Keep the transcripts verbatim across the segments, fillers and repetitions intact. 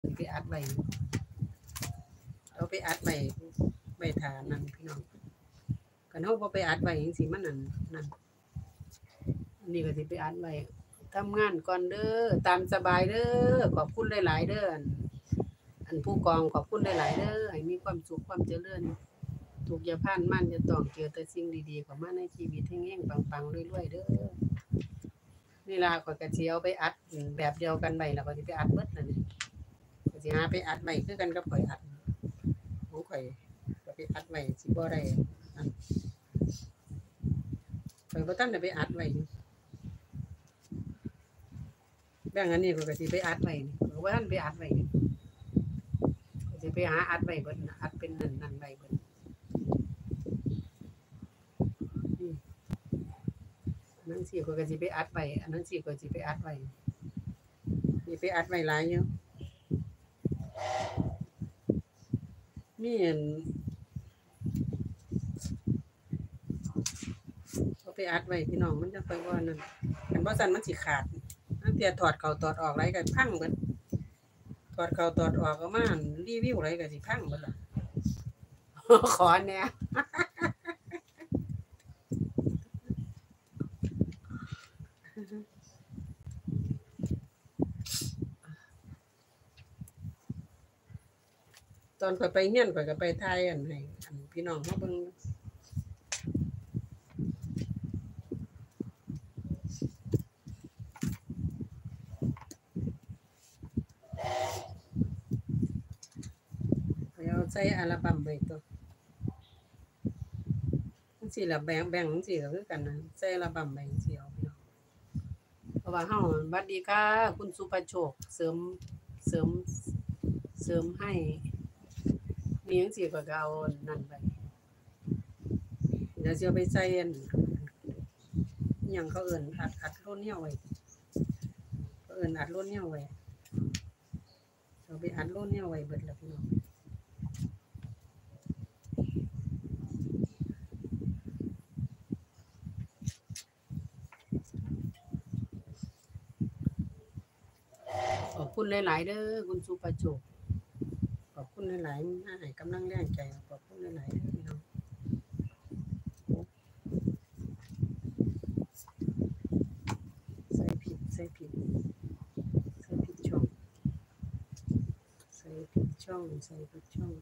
ไปอัดไว้เอาไปอัดไว้ไว้ทานั่นพี่น้องกันเฮาบ่ไปอัดไว้จังซี่มันนั่นนั่นอันนี้ก็สิไปอัดไว้ทำงานก่อนเด้อตามสบายเด้อขอบคุณหลายๆเด้ออันอันผู้กองขอบคุณหลายๆเด้อให้มีความสุขความเจริญทุกอย่าผ่านมันอย่าต้องเจอแต่สิ่งดีๆเข้ามาในชีวิตเฮงๆปังๆรวยๆเด้อนี่ล่ะข้อยก็สิเอาไปอัดแบบเดียวกันไว้แล้วก็สิไปอัดเบิดนั่นนี่ก็สิหาไปอัดไว้คือกันกับข้อยอัดของข่อยก็ไปอัดไว้สิบ่ได้อันข่อยบ่ทันได้ไปอัดไว้อยู่แบ่งอันนี้ข้อยก็สิไปอัดไว้นี่ข้อยบ่ทันไปอัดไว้นี่ข้อยสิไปหาอัดไว้เบิดน่ะอัดเป็นนั่นนั่นไว้เบิดอืมอันนั้นสิข้อยก็สิไปอัดไว้อันนั้นสิข้อยสิไปอัดไว้สิไปอัดไว้หลายอยู่มีอันเอาไปอัดไว้พี่น้องมันจังค่อยบ่นั่นคันบ่ซั้นมันสิขาดอันเที่ยถอดเข้าถอดออกหลายก็พังเบิดถอดเข้าถอดออกเอามารีวิวหลายก็สิพังเบิดล่ะ ขอแหน่ตอนข้อยไปเรียนข้อยก็ไปถ่ายอันให้อันพี่น้องมาเบิ่งข้อยเอาใส่อัลบั้มไว้ตัวจังซี่ล่ะแบ่งแบ่งจังซี่ก็คือกันน่ะใส่อัลบั้มไว้จังซี่เอาพี่น้องเพราะว่าเฮาหวัดดีค่ะคุณสุภโชคเสริมเสริมเสริมให้มีจังซี่ข้อยก็เอานั่นไว้เดี๋ยวสิเอาไปใส่อันอิหยังเขาเอิ้นอัดอัดโลดแนวไว้เขาเอิ้นอัดโลดแนวไว้เอาไปอัดโลดแนวไว้เบิดแล้วพี่น้องขอบคุณหลายๆเด้อคุณสุภโชคขอบคุณหลายๆมาให้กำลังแรงใจขอบคุณหลายๆเด้อพี่น้องใส่ผิดใส่ผิดใส่ผิดช่องใส่ผิดช่องใส่ผิดช่อง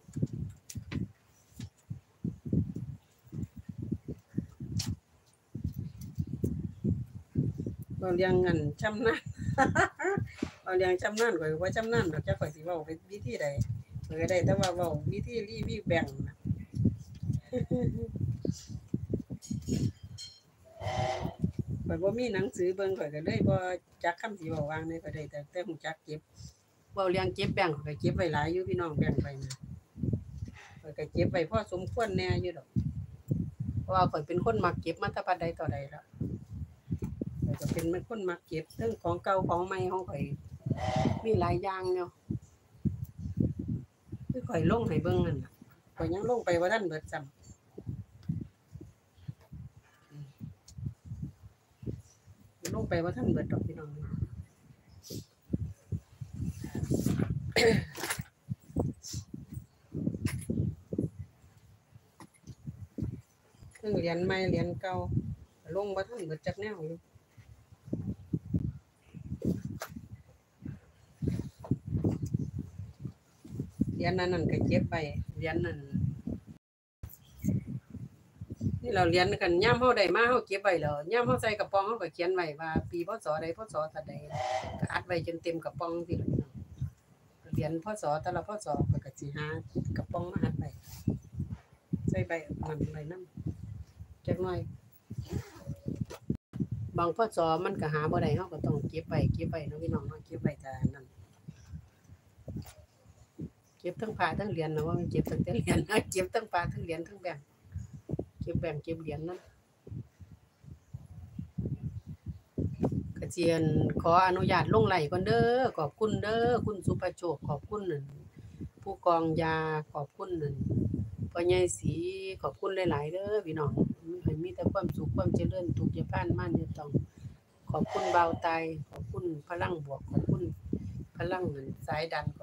เว้าเรื่องอันชำนาญ เว้าเรื่องชำนาญข้อยก็บ่ชำนาญดอกจักข้อยสิเว้าไปวิธีใดข้อยก็ได้แต่ว่าเว้าวิธีรีวิวแบ่งน่ะ ข้อยบ่มีหนังสือเบิ่งข้อยก็เลยบ่จักคำสิเว้าว่าจั่งใดก็ได้แต่แต่รู้จักเก็บเว้าเรื่องเก็บแบงก์ข้อยก็เก็บไว้หลายอยู่พี่น้องแบงก์ไปน่ะข้อยก็เก็บไว้พอสมควรแหน่อยู่ดอกเพราะว่าข้อยเป็นคนมักเก็บมาแต่บัดใดต่อใดแล้วข้อยก็เป็นคนมักเก็บเทิงของเก่าของใหม่ของข้อยมีหลายอย่างเนาะคือข้อยลงให้เบิ่งนั่นน่ะข้อยยังลงไปบ่ทันเบิดซ้ำลงไปบ่ทันเบิดดอกพี่น้อง เทิงเหรียญใหม่เหรียญเก่าลงบ่ทันเบิดจักแนวอยู่เหรียญนั้นนั่นก็เก็บไว้เหรียญนั้นนี่เราเหรียญกันยามเฮาได้มาเฮาเก็บไว้แล้วยามเฮาใส่กระป๋องเฮาก็เขียนไว้ว่าปีพศใดพศเท่าใดก็อัดไว้จนเต็มกระป๋องสิล่ะพี่น้องเหรียญพศแต่ละพศข้อยก็สิหากระป๋องมาอัดไว้ใส่ใบนั่นใบนำจักหน่อยบางพศมันก็หาบ่ได้เฮาก็ต้องเก็บไว้เก็บไว้เนาะพี่น้องเนาะเก็บไว้แต่นั้นเก็บทั้งพระทั้งเหรียญนะว่ามันเก็บตั้งแต่เหรียญนะเก็บทั้งพระทั้งเหรียญทั้งแบงค์เก็บแบงค์เก็บเหรียญนั่นก็สิอั่นขออนุญาตลงไลฟ์ก่อนเด้อขอบคุณเด้อคุณสุภโชคขอบคุณนั่นผู้กองยาขอบคุณนั่นพ่อใหญ่ศรีขอบคุณหลายๆเด้อพี่น้องให้มีแต่ความสุขความเจริญทุกอย่าผ่านมาอย่าต้องขอบคุณเบาไตขอบคุณพลังบวกขอบคุณพลังนั่นสายดัน